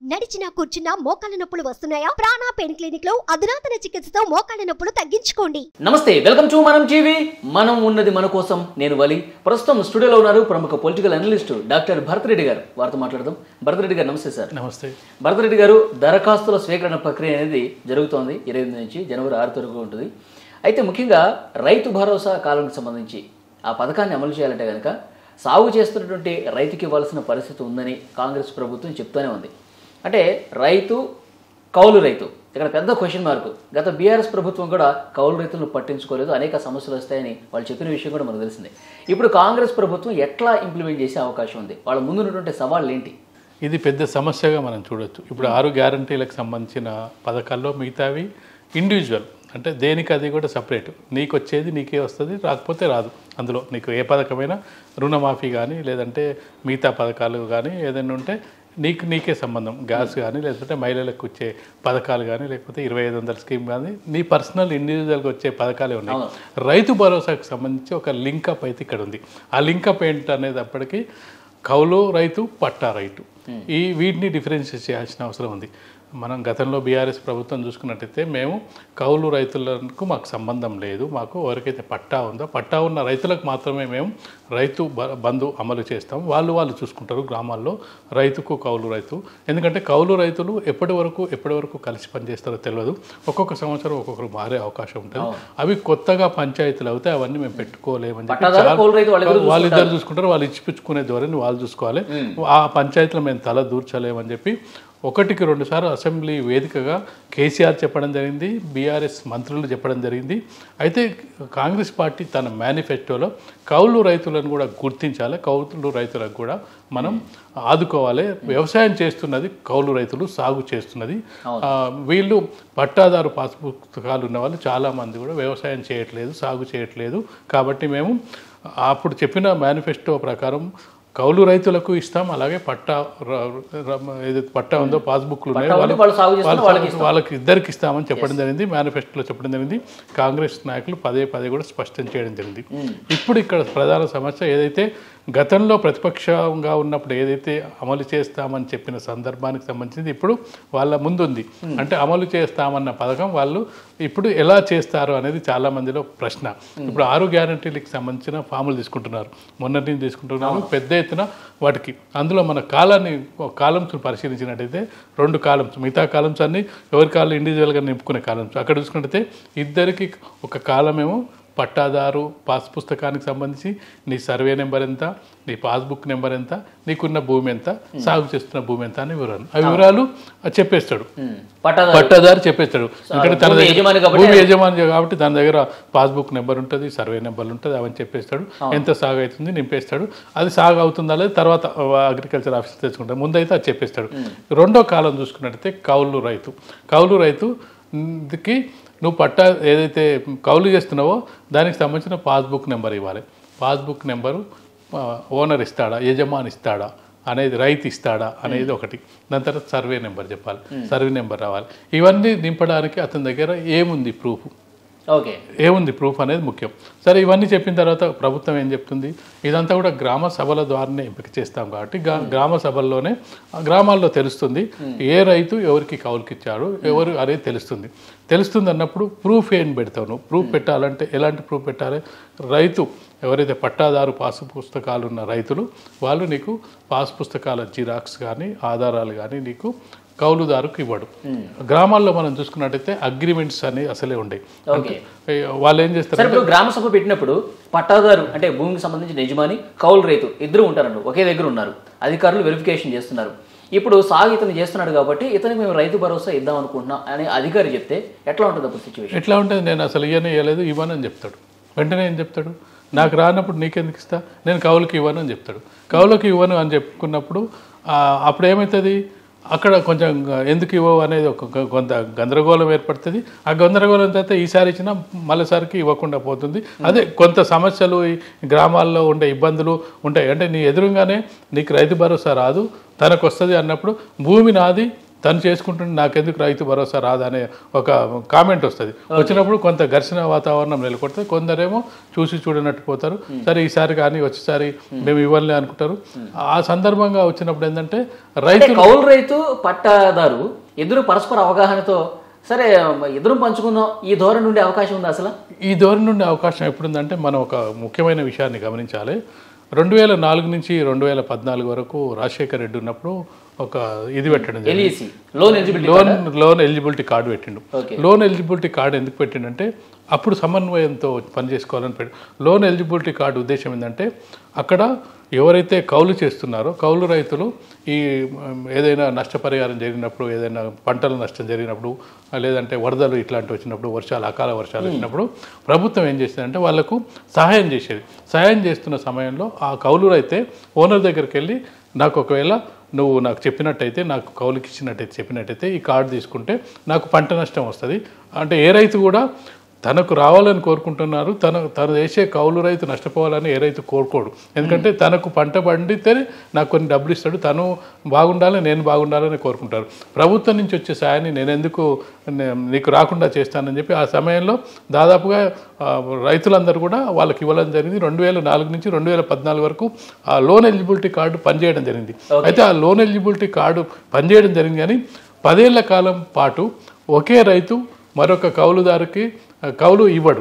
నడిచినా కూర్చున్నా మోకాళ్ళ నొప్పులు వస్తున్నాయా? ప్రాణ పెయిన్ క్లినిక్ లో అధునాతన చికిత్సతో మోకాళ్ళ నొప్పులు తగ్గించుకోండి. నమస్తే, వెల్కమ్ టు మనం టీవీ. మనం ఉన్నది మన కోసం. నేను వలి. ప్రస్తుతం స్టూడియోలో ఉన్నారు ప్రముఖ political analyst doctor Bharat Reddy గారు. వారితో మాట్లాడదాం. భరత్ రెడ్డి గారు నమస్తే సార్. నమస్తే. భరత్ రెడ్డి గారు, దరఖాస్తుల స్వీకరణ ప్రక్రియ అనేది జరుగుతోంది. 28 నుంచి జనవరి 6 వరకు ఉంటుంది. అయితే ముఖ్యంగా రైతు భరోసా కాలానికి సంబంధించి ఆ పథకాన్ని అమలు చేయాలంటే కనుక సాగు చేస్తున్నటువంటి రైతుకి ఇవ్వాల్సిన పరిస్థితి ఉందని కాంగ్రెస్ ప్రభుత్వం చెప్తూనే ఉంది. అంటే రైతు, కౌలు రైతు ఇక్కడ పెద్ద క్వశ్చన్ మార్కు. గత బీఆర్ఎస్ ప్రభుత్వం కూడా కౌలు రైతులను పట్టించుకోలేదు, అనేక సమస్యలు వస్తాయని వాళ్ళు చెప్పిన విషయం కూడా మనకు తెలిసిందే. ఇప్పుడు కాంగ్రెస్ ప్రభుత్వం ఎట్లా ఇంప్లిమెంట్ చేసే అవకాశం ఉంది? వాళ్ళ ముందున్నటువంటి సవాళ్ళు ఏంటి? ఇది పెద్ద సమస్యగా మనం చూడొచ్చు. ఇప్పుడు 6 గ్యారంటీలకు సంబంధించిన పథకాల్లో మిగతావి ఇండివిజువల్, అంటే దేనికి అది కూడా సపరేట్. నీకు వచ్చేది నీకే వస్తుంది, రాకపోతే రాదు. అందులో నీకు ఏ పథకమైనా రుణమాఫీ కానీ లేదంటే మిగతా పథకాలు కానీ ఏదైనా ఉంటే నీకే సంబంధం. గ్యాస్ కానీ లేకపోతే మహిళలకు వచ్చే పథకాలు కానీ లేకపోతే 2500 స్కీమ్ కానీ నీ పర్సనల్ ఇండివిజువల్గా వచ్చే పథకాలే ఉన్నాయి. రైతు భరోసాకు సంబంధించి ఒక లింకప్ అయితే ఇక్కడ ఉంది. ఆ లింకప్ ఏంటి అనేది అప్పటికి కౌలు రైతు, పట్టా రైతు, వీటిని డిఫరెన్షియేట్ చేయాల్సిన అవసరం ఉంది. మనం గతంలో బీఆర్ఎస్ ప్రభుత్వం చూసుకున్నట్టయితే మేము కౌలు రైతులకు మాకు సంబంధం లేదు, మాకు ఎవరికైతే పట్టా ఉందో పట్టా ఉన్న రైతులకు మాత్రమే మేము రైతు బంధు అమలు చేస్తాం, వాళ్ళు చూసుకుంటారు గ్రామాల్లో రైతుకు కౌలు రైతు. ఎందుకంటే కౌలు రైతులు ఎప్పటి వరకు కలిసి పనిచేస్తారో తెలియదు. ఒక్కొక్క సంవత్సరం ఒక్కొక్కరు మారే అవకాశం ఉంటుంది. అవి కొత్తగా పంచాయతీలు అవుతాయి, అవన్నీ మేము పెట్టుకోలేమని చెప్పి వాళ్ళిద్దరు చూసుకుంటారు. వాళ్ళు ఇచ్చిపుచ్చుకునే ధోరణి వాళ్ళు చూసుకోవాలి. ఆ పంచాయతీలో మేము తల దూర్చలేమని చెప్పి 1-2 సార్లు అసెంబ్లీ వేదికగా కేసీఆర్ చెప్పడం జరిగింది, బీఆర్ఎస్ మంత్రులు చెప్పడం జరిగింది. అయితే కాంగ్రెస్ పార్టీ తన మేనిఫెస్టోలో కౌలు రైతులను కూడా గుర్తించాలి, కౌలు రైతులకు కూడా మనం ఆదుకోవాలి. వ్యవసాయం చేస్తున్నది కౌలు రైతులు, సాగు చేస్తున్నది వీళ్ళు. పట్టాదారు పాస్ పుస్తకాలు ఉన్న వాళ్ళు చాలామంది కూడా వ్యవసాయం చేయట్లేదు, సాగు చేయట్లేదు. కాబట్టి మేము అప్పుడు చెప్పిన మేనిఫెస్టో ప్రకారం కౌలు రైతులకు ఇస్తాం, అలాగే పట్టా ఏదైతే పట్టా ఉందో పాస్బుక్లు ఉన్నాయో వాళ్ళకి ఇద్దరికి ఇస్తామని చెప్పడం జరిగింది, మేనిఫెస్టోలో చెప్పడం జరిగింది. కాంగ్రెస్ నాయకులు పదే కూడా స్పష్టం చేయడం జరిగింది. ఇప్పుడు ఇక్కడ ప్రధాన సమస్య ఏదైతే గతంలో ప్రతిపక్షంగా ఉన్నప్పుడు ఏదైతే అమలు చేస్తామని చెప్పిన సందర్భానికి సంబంధించింది ఇప్పుడు వాళ్ళ ముందుంది. అంటే అమలు చేస్తామన్న పథకం వాళ్ళు ఇప్పుడు ఎలా చేస్తారు అనేది చాలా మందిలో ప్రశ్న. ఇప్పుడు 6 గ్యారంటీలకు సంబంధించిన ఫాములు తీసుకుంటున్నారు, మొన్నటి నుంచి తీసుకుంటున్నారు పెద్ద ఎత్తున వాటికి. అందులో మన కాలమ్స్ పరిశీలించినట్టయితే 2 కాలమ్స్, మిగతా కాలమ్స్ అన్ని ఎవరి కాళ్ళు ఇండివిజువల్గా నింపుకునే కాలమ్స్. అక్కడ చూసుకున్నట్టయితే ఇద్దరికి ఒక కాలమేమో పట్టాదారు పాస్ పుస్తకానికి సంబంధించి నీ సర్వే నెంబర్ ఎంత, నీ పాస్బుక్ నెంబర్ ఎంత, నీకున్న భూమి ఎంత, సాగు చేస్తున్న భూమి ఎంత అని వివరాలు, ఆ వివరాలు చెప్పేస్తాడు పట్టాదారు చెప్పేస్తాడు. ఎందుకంటే తన దగ్గర భూమి యజమాని కాబట్టి తన దగ్గర పాస్బుక్ నెంబర్ ఉంటుంది, సర్వే నెంబర్లు ఉంటుంది, అవన్నీ చెప్పేస్తాడు. ఎంత సాగు అవుతుంది నింపేస్తాడు. అది సాగు అవుతుందా లేదా తర్వాత అగ్రికల్చర్ ఆఫీస్ తెచ్చుకుంటాడు, ముందైతే అది చెప్పేస్తాడు. రెండో కాలం చూసుకున్నట్టయితే కౌలు రైతుకి నువ్వు పట్టా ఏదైతే కౌలు చేస్తున్నావో దానికి సంబంధించిన పాస్బుక్ నెంబర్ ఇవ్వాలి. పాస్బుక్ నెంబరు ఓనర్ ఇస్తాడా, యజమాని ఇస్తాడా అనేది, రైతు ఇస్తాడా అనేది ఒకటి. దాని తర్వాత సర్వే నెంబర్ చెప్పాలి, సర్వే నెంబర్ రావాలి. ఇవన్నీ నింపడానికి అతని దగ్గర ఏముంది ప్రూఫ్ అనేది ముఖ్యం. సరే, ఇవన్నీ చెప్పిన తర్వాత ప్రభుత్వం ఏం చెప్తుంది, ఇదంతా కూడా గ్రామ సభల ద్వారానే ఎంపిక చేస్తాం కాబట్టి గ్రామ సభల్లోనే గ్రామాల్లో తెలుస్తుంది ఏ రైతు ఎవరికి కౌలుకిచ్చాడు ఎవరు అనేది తెలుస్తుంది అన్నప్పుడు ప్రూఫ్ ఏం పెడతావు నువ్వు? ప్రూఫ్ పెట్టాలంటే ఎలాంటి ప్రూఫ్ పెట్టాలి? రైతు ఎవరైతే పట్టాదారు పాస్ పుస్తకాలు ఉన్న రైతులు వాళ్ళు నీకు పాస్ పుస్తకాల జిరాక్స్ కానీ ఆధారాలు కానీ నీకు కౌలుదారుకు ఇవ్వడు. గ్రామాల్లో మనం చూసుకున్నట్టయితే అగ్రిమెంట్స్ అనేవి అసలే ఉండేవి. వాళ్ళు ఏం చేస్తారు, ఇప్పుడు గ్రామ సభ పెట్టినప్పుడు పట్టాదారు అంటే భూమికి సంబంధించిన యజమాని, కౌలు రైతు ఇద్దరు ఉంటారండి, ఒకే దగ్గర ఉన్నారు, అధికారులు వెరిఫికేషన్ చేస్తున్నారు. ఇప్పుడు సాగు ఇతను చేస్తున్నాడు కాబట్టి ఇతనికి మేము రైతు భరోసా ఇద్దాం అనుకుంటున్నాం అని అధికారి చెప్తే ఎట్లా ఉంటుంది అప్పుడు సిచ్యువేషన్? ఎట్లా ఉంటుంది? నేను అసలు ఇవ్వనని చెప్తాడు. వెంటనే ఏం చెప్తాడు, నాకు రానప్పుడు నీకెందుకు ఇస్తా, నేను కౌలుకి ఇవ్వను అని చెప్తాడు. కౌలుకి ఇవ్వను అని చెప్పుకున్నప్పుడు అప్పుడు ఏమవుతుంది, అక్కడ కొంచెం ఎందుకు ఇవ్వవు అనేది కొంత గందరగోళం ఏర్పడుతుంది. ఆ గందరగోళం తర్వాత ఈసారి ఇచ్చినా మళ్ళీసారికి ఇవ్వకుండా పోతుంది. అదే కొంత సమస్యలు గ్రామాల్లో ఉండే ఇబ్బందులు ఉంటాయి. అంటే నీ ఎదురుగానే నీకు రైతు భరోసా రాదు, తనకు వస్తుంది అన్నప్పుడు భూమి నాది, తను చేసుకుంటుంటే నాకెందుకు రైతు భరోసా రాదనే ఒక కామెంట్ వస్తుంది. వచ్చినప్పుడు కొంత ఘర్షణ వాతావరణం నెలకొడుతుంది. కొందరేమో చూసి చూడనట్టు పోతారు, సరే ఈసారి కానీ వచ్చేసారి మేము ఇవ్వలే అనుకుంటారు. ఆ సందర్భంగా వచ్చినప్పుడు ఏంటంటే కౌలు రైతు పట్టాదారు ఎదురు పరస్పర అవగాహనతో సరే ఎదురు పంచుకుందాం ఈ ధోరణి నుండి అవకాశం ఉంది. అసలు ఈ ధోరణి నుండి అవకాశం ఎప్పుడుందంటే మనం ఒక ముఖ్యమైన విషయాన్ని గమనించాలి. 2004 నుంచి 2014 వరకు రాజశేఖర్ రెడ్డి ఉన్నప్పుడు ఒక ఇది పెట్టడం జరిగింది, లోన్ ఎలిజిబిలిటీ కార్డు పెట్టిండు. లోన్ ఎలిజిబిలిటీ కార్డు ఎందుకు పెట్టిండంటే అప్పుడు సమన్వయంతో పనిచేసుకోవాలని పెట్టి. లోన్ ఎలిజిబిలిటీ కార్డు ఉద్దేశం ఏంటంటే అక్కడ ఎవరైతే కౌలు చేస్తున్నారో కౌలు రైతులు ఈ ఏదైనా నష్టపరిహారం జరిగినప్పుడు, ఏదైనా పంటల నష్టం జరిగినప్పుడు, లేదంటే వరదలు ఇట్లాంటివి వచ్చినప్పుడు, వర్షాలు అకాల వర్షాలు వచ్చినప్పుడు ప్రభుత్వం ఏం చేసేదంటే వాళ్ళకు సహాయం చేసేది. సహాయం చేస్తున్న సమయంలో ఆ కౌలు రైతే ఓనర్ దగ్గరికి వెళ్ళి నాకు ఒకవేళ నువ్వు నాకు చెప్పినట్టయితే, నాకు కౌలుకి ఇచ్చినట్టయితే చెప్పినట్టయితే ఈ కార్డు తీసుకుంటే నాకు పంట నష్టం వస్తుంది అంటే ఏ రైతు కూడా తనకు రావాలని కోరుకుంటున్నారు. తను వేసే కౌలు రైతు నష్టపోవాలని ఏ రైతు కోరుకోడు. ఎందుకంటే తనకు పంట పండితేనే నాకు కొన్ని డబ్బులు ఇస్తాడు, తను బాగుండాలి నేను బాగుండాలని కోరుకుంటారు. ప్రభుత్వం నుంచి వచ్చే సాయాన్ని నేను ఎందుకు నీకు రాకుండా చేస్తానని చెప్పి ఆ సమయంలో దాదాపుగా రైతులందరూ కూడా వాళ్ళకి ఇవ్వడం జరిగింది. 2004 నుంచి 2014 వరకు ఆ లోన్ ఎలిజిబిలిటీ కార్డు పనిచేయడం జరిగింది. అయితే ఆ లోన్ ఎలిజిబిలిటీ కార్డు పనిచేయడం జరిగింది కానీ 10 ఏళ్ల కాలం పాటు ఒకే రైతు మరొక కౌలుదారుకి కౌలు ఇవ్వడు.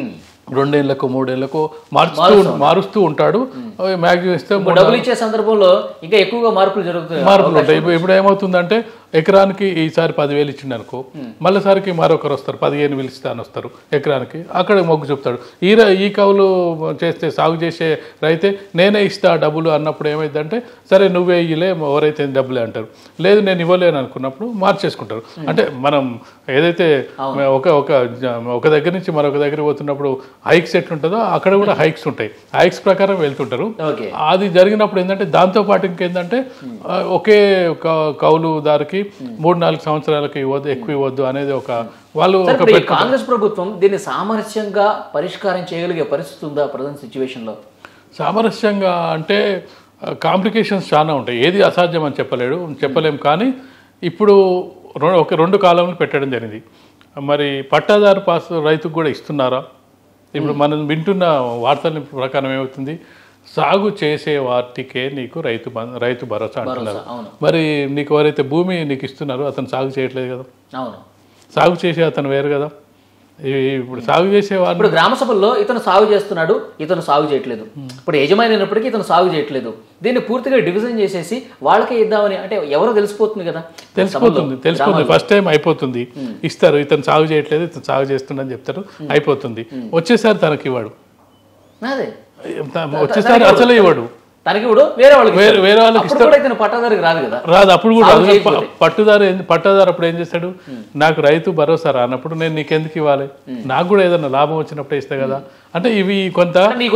2 ఏళ్లకు 3 ఏళ్లకు మారుస్తూ ఉంటాడు. మ్యాక్సిమం ఇస్తే డబ్బులు ఇచ్చే సందర్భంలో ఇంకా ఎక్కువగా మార్పులు ఉంటాయి. ఇప్పుడు ఏమవుతుందంటే ఎకరానికి ఈసారి 10,000 ఇచ్చిండు అనుకో, మళ్ళీసారికి మరొకరు వస్తారు 15,000 ఇస్తాను వస్తారు ఎకరానికి, అక్కడ మొగ్గు చూపుతాడు. ఈ కౌలు చేస్తే సాగు చేసే రైతే నేనే ఇస్తా డబ్బులు అన్నప్పుడు ఏమైందంటే సరే నువ్వే ఇయ్యలే ఎవరైతే డబ్బులే అంటారు. లేదు నేను ఇవ్వలేను అనుకున్నప్పుడు మార్చేసుకుంటారు. అంటే మనం ఏదైతే ఒక దగ్గర నుంచి మరొక దగ్గర పోతున్నప్పుడు హైక్స్ ఎట్లుంటుందో అక్కడ కూడా హైక్స్ ఉంటాయి, హైక్స్ ప్రకారం వెళ్తుంటారు. అది జరిగినప్పుడు ఏంటంటే దాంతోపాటు ఇంకేంటంటే ఒకే కౌలుదారుకి 3-4 సంవత్సరాలకి ఇవ్వద్దు, ఎక్కువ ఇవ్వద్దు అనేది ఒక వాళ్ళు కాంగ్రెస్ ప్రభుత్వం దీన్ని సామరస్యంగా పరిష్కారం చేయగలిగే పరిస్థితి ఉందా ప్రజెంట్ సిచ్యువేషన్లో? సామరస్యంగా అంటే కాంప్లికేషన్స్ చాలా ఉంటాయి, ఏది అసాధ్యం అని చెప్పలేం. కానీ ఇప్పుడు ఒక 2 కాలంలో పెట్టడం జరిగింది. మరి పట్టాదారు పాస్ రైతుకు కూడా ఇస్తున్నారా? ఇప్పుడు మనం వింటున్న వార్తల ప్రకారం ఏమవుతుంది, సాగు చేసే వాటికే నీకు రైతు భరోసా అంటున్నారు. మరి నీకు ఎవరైతే భూమి నీకు ఇస్తున్నారో అతను సాగు చేయట్లేదు కదా, సాగు చేసే అతను వేరు కదా. ఇప్పుడు సాగు చేసేవాళ్ళు ఇప్పుడు గ్రామ సభల్లో ఇతను సాగు చేస్తున్నాడు, ఇతను సాగు చేయట్లేదు, ఇప్పుడు యజమాని అయినప్పటికీ ఇతను సాగు చేయట్లేదు, దీన్ని పూర్తిగా డివిజన్ చేసేసి వాళ్ళకే ఇద్దామని అంటే ఎవరో తెలిసిపోతుంది కదా, తెలిసిపోతుంది ఫస్ట్ టైం అయిపోతుంది. ఇస్తారు, ఇతను సాగు చేయట్లేదు ఇతను సాగు చేస్తుండని చెప్తారు, అయిపోతుంది. వచ్చేసారి తనకి ఇవ్వడు, వచ్చేసారి అసలు ఇవ్వడు, తనకి ఇవ్వడు, వేరే వాళ్ళకి ఇస్తాడు. పట్టాదారికి రాదు కదా, రాదు అప్పుడు కూడా. పట్టాదారు అప్పుడు ఏం చేస్తాడు, నాకు రైతు భరోసా రానప్పుడు నేను నీకెందుకు ఇవ్వాలి, నాకు కూడా ఏదైనా లాభం వచ్చినప్పుడే ఇస్తా కదా. అంటే ఇవి కొంత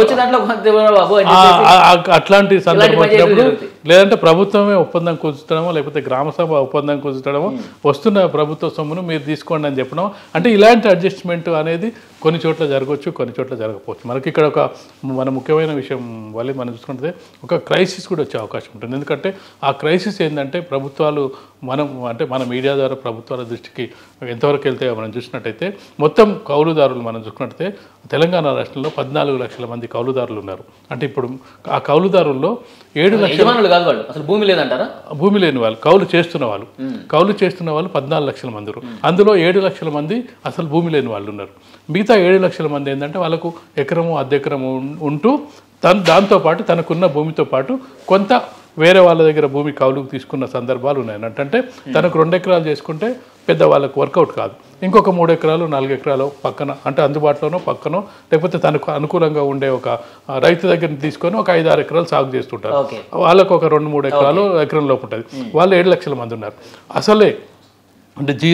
అట్లాంటి సందర్భం వచ్చినప్పుడు, లేదంటే ప్రభుత్వమే ఒప్పందం కుదుర్చడమో లేకపోతే గ్రామ సభ ఒప్పందం కుదుర్చడమో, వస్తున్న ప్రభుత్వ సొమ్మును మీరు తీసుకోండి అని చెప్పడం, అంటే ఇలాంటి అడ్జస్ట్మెంట్ అనేది కొన్ని చోట్ల జరగవచ్చు, కొన్ని చోట్ల జరగకపోవచ్చు. మనకి ఇక్కడ మన ముఖ్యమైన విషయం వల్ల మనం చూసుకుంటే ఒక క్రైసిస్ కూడా వచ్చే అవకాశం ఉంటుంది. ఎందుకంటే ఆ క్రైసిస్ ఏంటంటే ప్రభుత్వాలు మన మీడియా ద్వారా ప్రభుత్వాల దృష్టికి ఎంతవరకు వెళ్తే మనం చూసినట్టయితే మొత్తం కౌలుదారులు మనం చూసుకున్నట్టయితే తెలంగాణ రాష్ట్రంలో 14 లక్షల మంది కౌలుదారులు ఉన్నారు. అంటే ఇప్పుడు ఆ కౌలుదారుల్లో 7 లక్షల అసలు భూమి లేదంటారా, భూమి లేని వాళ్ళు కౌలు చేస్తున్న వాళ్ళు 14 లక్షల మంది ఉన్నారు. అందులో 7 లక్షల మంది అసలు భూమి లేని వాళ్ళు ఉన్నారు. మిగతా 7 లక్షల మంది ఏంటంటే వాళ్ళకు ఎకరము అద్దెకరము ఉంటూ దాంతోపాటు తనకున్న భూమితో పాటు కొంత వేరే వాళ్ళ దగ్గర భూమి కౌలుకు తీసుకున్న సందర్భాలు ఉన్నాయి. అంటే తనకు 2 ఎకరాలు చేసుకుంటే పెద్ద వాళ్ళకు వర్కౌట్ కాదు, ఇంకొక 3 ఎకరాలు 4 ఎకరాలు పక్కన అంటే అందుబాటులోనో పక్కనో లేకపోతే తనకు అనుకూలంగా ఉండే ఒక రైతు దగ్గర తీసుకొని ఒక 5-6 ఎకరాలు సాగు చేస్తుంటారు. వాళ్ళకు ఒక 2-3 ఎకరాలు ఎకరం లోపు ఉంటుంది. వాళ్ళు 7 లక్షల మంది ఉన్నారు. అసలే అంటే జీరో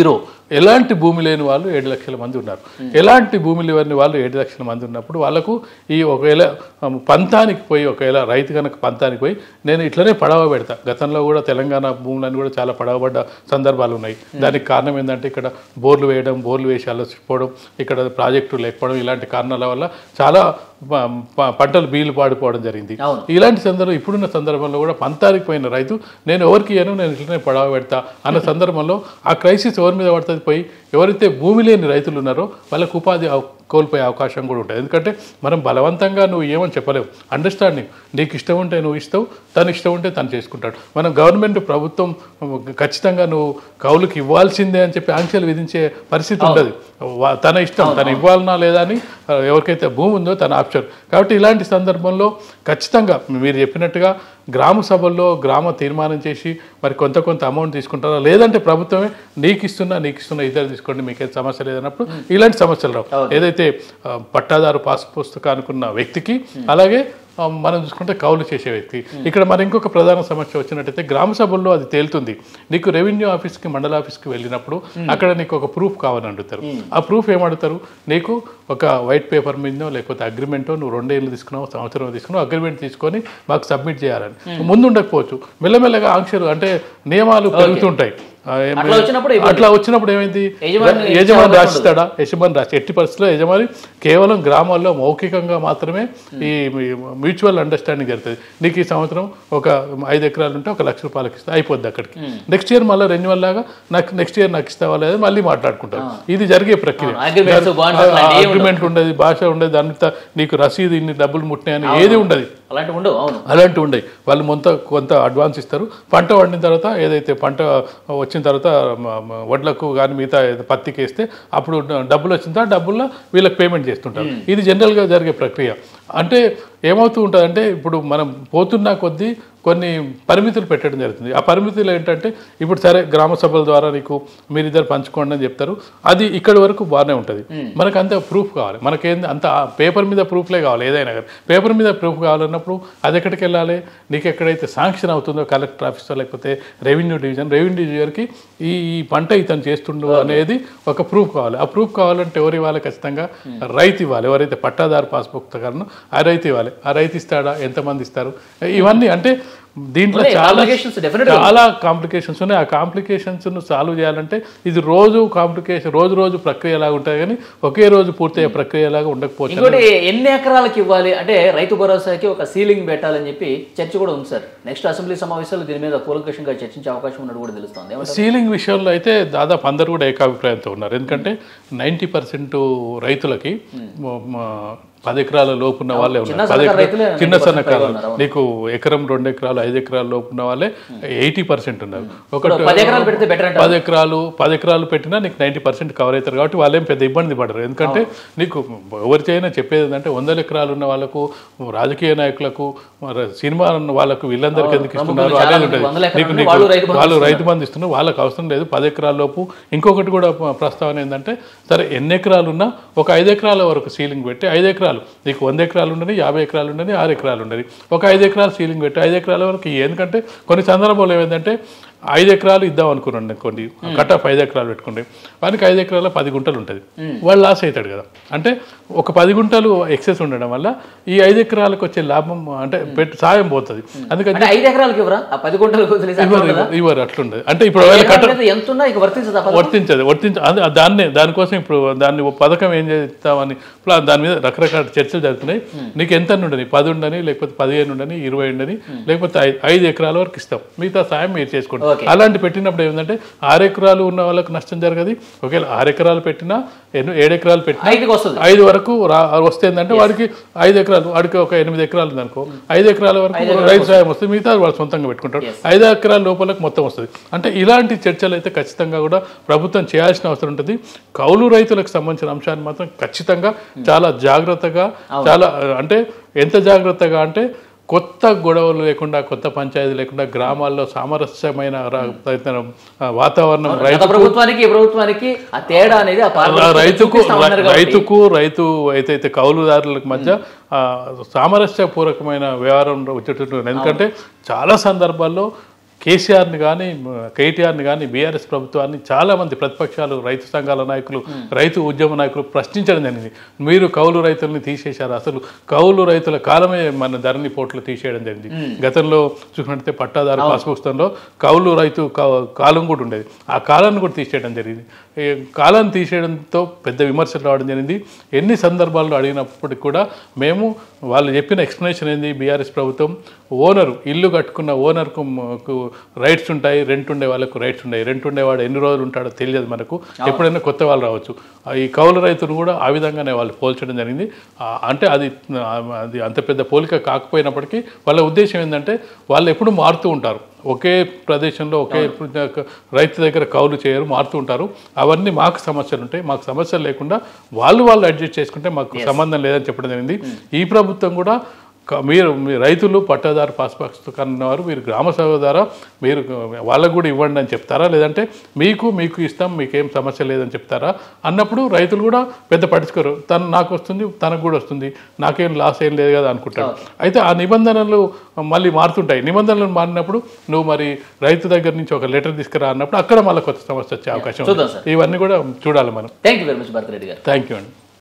ఎలాంటి భూమి లేని వాళ్ళు 7 లక్షల మంది ఉన్నారు. ఎలాంటి భూమి లేని వాళ్ళు 7 లక్షల మంది ఉన్నప్పుడు వాళ్ళకు ఈ ఒకవేళ పంతానికి పోయి ఒకవేళ రైతు కనుక పంతానికి పోయి నేను ఇట్లనే పడవ పెడతా. గతంలో కూడా తెలంగాణ భూములను కూడా చాలా పడవబడ్డ సందర్భాలు ఉన్నాయి. దానికి కారణం ఏంటంటే ఇక్కడ బోర్లు వేయడం, బోర్లు వేసి అలసిపోవడం, ఇక్కడ ప్రాజెక్టులు లేకపోవడం, ఇలాంటి కారణాల వల్ల చాలా పంటలు బీలు పాడిపోవడం జరిగింది. ఇలాంటి సందర్భం ఇప్పుడున్న సందర్భంలో కూడా పంతానికి పోయిన రైతు నేను ఎవరికి ఇయ్యను, నేను ఇట్లనే పడవ పెడతా అన్న సందర్భంలో ఆ క్రైసిస్ ఎవరి మీద పడుతుంది పోయి ఎవరైతే భూమి లేని రైతులు ఉన్నారో వాళ్ళకు ఉపాధి కోల్పోయే అవకాశం కూడా ఉంటుంది. ఎందుకంటే మనం బలవంతంగా నువ్వు ఏమని చెప్పలేవు. అండర్స్టాండింగ్, నీకు ఇష్టం ఉంటే నువ్వు ఇస్తావు, తను ఇష్టం ఉంటే తను చేసుకుంటాడు. మనం గవర్నమెంట్ ప్రభుత్వం ఖచ్చితంగా నువ్వు కౌలుకి ఇవ్వాల్సిందే అని చెప్పి ఆంక్షలు విధించే పరిస్థితి ఉంటుంది. తన ఇష్టం, తను ఇవ్వాలన్నా లేదా అని ఎవరికైతే భూమి ఉందో తన ఆప్షన్. కాబట్టి ఇలాంటి సందర్భంలో ఖచ్చితంగా మీరు చెప్పినట్టుగా గ్రామ సభల్లో గ్రామ తీర్మానం చేసి మరి కొంత అమౌంట్ తీసుకుంటారా, లేదంటే ప్రభుత్వమే నీకు ఇస్తున్నా ఇద్దరు తీసుకోండి మీకేం సమస్య లేదన్నప్పుడు ఇలాంటి సమస్యలు రావు. ఏదైతే పట్టాదారు పాస్ పుస్తకానికి ఉన్న వ్యక్తికి అలాగే మనం చూసుకుంటే కౌలు చేసే వ్యక్తి. ఇక్కడ మరి ఇంకొక ప్రధాన సమస్య వచ్చినట్టయితే గ్రామ సభల్లో అది తేలుతుంది. నీకు రెవెన్యూ ఆఫీస్కి మండల ఆఫీస్కి వెళ్ళినప్పుడు అక్కడ నీకు ఒక ప్రూఫ్ కావాలని అడుగుతారు. ఆ ప్రూఫ్ ఏమడుగుతారు, నీకు ఒక వైట్ పేపర్ మీదనో లేకపోతే అగ్రిమెంటో నువ్వు 2 ఏళ్ళు తీసుకున్నావు, సంవత్సరం తీసుకున్నావు, అగ్రిమెంట్ తీసుకొని మాకు సబ్మిట్ చేయాలని. ముందు ఉండకపోవచ్చు, మెల్లమెల్లగా ఆంక్షలు అంటే నియమాలు పెరుగుతుంటాయి. అట్లా వచ్చినప్పుడు ఏమైంది, యజమాని రాసిస్తాడా, యజమాని రాసి ఎట్టి పరిస్థితుల్లో యజమాని కేవలం గ్రామాల్లో మౌఖికంగా మాత్రమే ఈ మ్యూచువల్ అండర్స్టాండింగ్ జరుగుతుంది. నీకు ఈ సంవత్సరం ఒక 5 ఎకరాలు ఉంటే 1 లక్ష రూపాయలకి ఇస్తా అయిపోద్ది. అక్కడికి నెక్స్ట్ ఇయర్ మళ్ళీ రెన్యువల్ లాగా నాకు నెక్స్ట్ ఇయర్ నాకు ఇస్తావా లేదా మళ్ళీ మాట్లాడుకుంటారు. ఇది జరిగే ప్రక్రియ. అగ్రిమెంట్ ఉండదు, భాష ఉండదు, దాని నీకు రసీదు ఇన్ని డబ్బులు ముట్టినాయని ఏది ఉండదు. అలాంటివి ఉండవు. వాళ్ళు కొంత అడ్వాన్స్ ఇస్తారు. పంట వండిన తర్వాత ఏదైతే పంట వచ్చిన తర్వాత వడ్లకు కానీ మిగతా పత్తికి వేస్తే అప్పుడు డబ్బులు వచ్చిన తర్వాత డబ్బుల్లో వీళ్ళకి పేమెంట్ చేస్తుంటారు. ఇది జనరల్గా జరిగే ప్రక్రియ. అంటే ఏమవుతూ ఉంటుంది అంటే ఇప్పుడు మనం పోతున్నా కొద్దీ కొన్ని పరిమితులు పెట్టడం జరుగుతుంది. ఆ పరిమితులు ఏంటంటే ఇప్పుడు సరే గ్రామ సభల ద్వారా నీకు మీరిద్దరు పంచుకోండి అని చెప్తారు. అది ఇక్కడి వరకు బాగానే ఉంటుంది. మనకు అంత ప్రూఫ్ కావాలి, మనకేంది అంత పేపర్ మీద ప్రూఫ్లే కావాలి. ఏదైనా కానీ పేపర్ మీద ప్రూఫ్ కావాలన్నప్పుడు అది ఎక్కడికి వెళ్ళాలి, నీకు ఎక్కడైతే శాంక్షన్ అవుతుందో కలెక్టర్ ఆఫీస్లో లేకపోతే రెవెన్యూ డివిజన్కి ఈ పంట ఇతను చేస్తుండో అనేది ఒక ప్రూఫ్ కావాలి. ఆ ప్రూఫ్ కావాలంటే ఎవరు ఇవ్వాలి, ఖచ్చితంగా రైతు ఇవ్వాలి. ఎవరైతే పట్టాదారు పాస్ పుస్తకాలను ఆ రైతు ఇవ్వాలి. ఆ రైతు ఇస్తాడా, ఎంతమంది ఇస్తారు, ఇవన్నీ అంటే దీంట్లో చాలా కాంప్లికేషన్స్ ఉన్నాయి. ఆ కాంప్లికేషన్స్ను సాల్వ్ చేయాలంటే ఇది రోజు ప్రక్రియ లాగా ఉంటుంది కానీ ఒకే రోజు పూర్తయ్యే ప్రక్రియ లాగా ఉండకపోవచ్చు. ఇంకోటి ఎన్ని ఎకరాలకు ఇవ్వాలి అంటే రైతు భరోసాకి ఒక సీలింగ్ పెట్టాలని చెప్పి చర్చ కూడా ఉంది సార్. నెక్స్ట్ అసెంబ్లీ సమావేశాలు దీని మీద కూలంకషంగా చర్చించే అవకాశం ఉన్నట్టు కూడా తెలుస్తుంది. సీలింగ్ విషయంలో అయితే దాదాపు అందరూ కూడా ఏకాభిప్రాయంతో ఉన్నారు. ఎందుకంటే 90% రైతులకి 10 ఎకరాల లోపున్న వాళ్ళే ఉన్నారు. చిన్న సన్నకారు నీకు ఎకరం 2 ఎకరాలు 5 ఎకరాల లోపున్న వాళ్ళే 80% ఉన్నారు. ఒకటి 10 ఎకరాలు పెట్టినా నీకు 90% కవర్ అవుతారు. కాబట్టి వాళ్ళేం పెద్ద ఇబ్బంది పడరు. ఎందుకంటే నీకు ఎవరికైనా చెప్పేది ఏంటంటే 100 ఎకరాలు ఉన్న వాళ్ళకు, రాజకీయ నాయకులకు, సినిమా వాళ్ళకు వీళ్ళందరికీ ఎందుకు ఇస్తున్నారు అనేది ఉంటుంది. నీకు వాళ్ళు రైతు బంధు ఇస్తున్నారు, వాళ్ళకి అవసరం లేదు 10 ఎకరాల లోపు. ఇంకొకటి కూడా ప్రస్తావన ఏంటంటే సరే ఎన్ని ఎకరాలు ఉన్నా ఒక 5 ఎకరాల వరకు సీలింగ్ పెట్టి 5 ఎకరాలు నీకు 100 ఎకరాలు ఉండని, 50 ఎకరాలు ఉండని, 6 ఎకరాలు ఉండని, ఒక 5 ఎకరాలు సీలింగ్ పెట్టి 5 ఎకరాల వరకు. ఎందుకంటే కొన్ని సందర్భాలు ఏమైందంటే 5 ఎకరాలు ఇద్దాం అనుకున్నాను అనుకోండి, కట్ ఆఫ్ 5 ఎకరాలు పెట్టుకుంటే వానికి 5 ఎకరాల 10 గుంటలు ఉంటుంది, వాడు లాస్ అవుతాడు కదా. అంటే ఒక 10 గుంటలు ఎక్సెస్ ఉండడం వల్ల ఈ 5 ఎకరాలకు వచ్చే లాభం అంటే సాయం పోతుంది. అందుకని 5 ఎకరాలకు ఇవ్వరు అట్లుండదు. అంటే ఇప్పుడు దానికోసం ఇప్పుడు దాన్ని పథకం ఏం చేస్తామని దాని మీద రకరకాల చర్చలు జరుగుతున్నాయి. నీకు ఎంత ఉండని 10 ఉండని, లేకపోతే 15 ఉండని, 20 ఉండని, లేకపోతే 5 ఎకరాల వరకు ఇస్తాం, మిగతా సాయం మీరు చేసుకోండి. అలాంటి పెట్టినప్పుడు ఏంటంటే 6 ఎకరాలు ఉన్న వాళ్ళకి నష్టం జరగదు. ఒకవేళ 6 ఎకరాలు పెట్టినా 7 ఎకరాలు పెట్టినా 5 వరకు వస్తుందంటే వాడికి 5 ఎకరాలు, వాడికి ఒక 8 ఎకరాలు ఉందనుకో 5 ఎకరాల వరకు రైతు సాయం వస్తుంది, మిగతా వాడు సొంతంగా పెట్టుకుంటాడు. 5 ఎకరాల లోపలకు మొత్తం వస్తుంది. అంటే ఇలాంటి చర్చలు అయితే ఖచ్చితంగా కూడా ప్రభుత్వం చేయాల్సిన అవసరం ఉంటుంది. కౌలు రైతులకు సంబంధించిన అంశాన్ని మాత్రం ఖచ్చితంగా చాలా జాగ్రత్తగా, చాలా అంటే ఎంత జాగ్రత్తగా అంటే కొత్త గొడవలు లేకుండా, కొత్త పంచాయతీ లేకుండా గ్రామాల్లో సామరస్యమైన వాతావరణం రైతు అయితే కౌలుదారులకు మధ్య సామరస్యపూర్వకమైన వ్యవహారం వచ్చేటట్టు. ఎందుకంటే చాలా సందర్భాల్లో కేసీఆర్ని కానీ కేటీఆర్ని కానీ బీఆర్ఎస్ ప్రభుత్వాన్ని చాలామంది ప్రతిపక్షాలు రైతు సంఘాల నాయకులు రైతు ఉద్యమ నాయకులు ప్రశ్నించడం జరిగింది. మీరు కౌలు రైతుల్ని తీసేశారు, అసలు కౌలు రైతుల కాలమే మన ధరణి పోర్టులు తీసేయడం జరిగింది. గతంలో చూసినట్లయితే పట్టాదారు పాస్ పుస్తకంలో కౌలు రైతు కాలం కూడా ఉండేది, ఆ కాలాన్ని కూడా తీసేయడం జరిగింది. కాలాన్ని తీసేయడంతో పెద్ద విమర్శలు రావడం జరిగింది. ఎన్ని సందర్భాల్లో అడిగినప్పటికీ కూడా మేము వాళ్ళు చెప్పిన ఎక్స్ప్లెనేషన్ ఏంది, బీఆర్ఎస్ ప్రభుత్వం ఓనరు ఇల్లు కట్టుకున్న ఓనర్కు రైట్స్ ఉంటాయి, రెంట్ ఉండే వాళ్ళకు రైట్స్ ఉంటాయి. రెంట్ ఉండేవాడు ఎన్ని రోజులు ఉంటాడో తెలియదు మనకు, ఎప్పుడైనా కొత్త వాళ్ళు రావచ్చు. ఈ కౌలు రైతును కూడా ఆ విధంగానే వాళ్ళు పోల్చడం జరిగింది. అంటే అది అంత పెద్ద పోలిక కాకపోయినప్పటికీ వాళ్ళ ఉద్దేశం ఏంటంటే వాళ్ళు ఎప్పుడు మారుతూ ఉంటారు, ఒకే ప్రదేశంలో ఒకే రైతు దగ్గర కౌలు చేయరు, మారుతూ ఉంటారు. అవన్నీ మాకు సమస్యలు ఉంటాయి, మాకు సమస్యలు లేకుండా వాళ్ళు అడ్జస్ట్ చేసుకుంటే మాకు సంబంధం లేదని చెప్పడం జరిగింది. ఈ ప్రభుత్వం కూడా మీరు రైతులు పట్టాదారు పాస్ పుస్తకం ఉన్నవారు మీరు గ్రామ సభ ద్వారా మీరు వాళ్ళకు కూడా ఇవ్వండి అని చెప్తారా, లేదంటే మీకు ఇస్తాం మీకేం సమస్య లేదని చెప్తారా అన్నప్పుడు రైతులు కూడా పెద్ద పట్టించుకోరు. నాకు వస్తుంది తనకు కూడా వస్తుంది, నాకేం లాస్ ఏం లేదు కదా అనుకుంటాడు. అయితే ఆ నిబంధనలు మళ్ళీ మారుతుంటాయి. నిబంధనలు మారినప్పుడు నువ్వు మరి రైతు దగ్గర నుంచి ఒక లెటర్ తీసుకురా అన్నప్పుడు అక్కడ మళ్ళీ కొత్త సమస్య వచ్చే అవకాశం. ఇవన్నీ కూడా చూడాలి మనం. Thank you very much Bharathi Reddy గారు. థ్యాంక్ యూ అండి.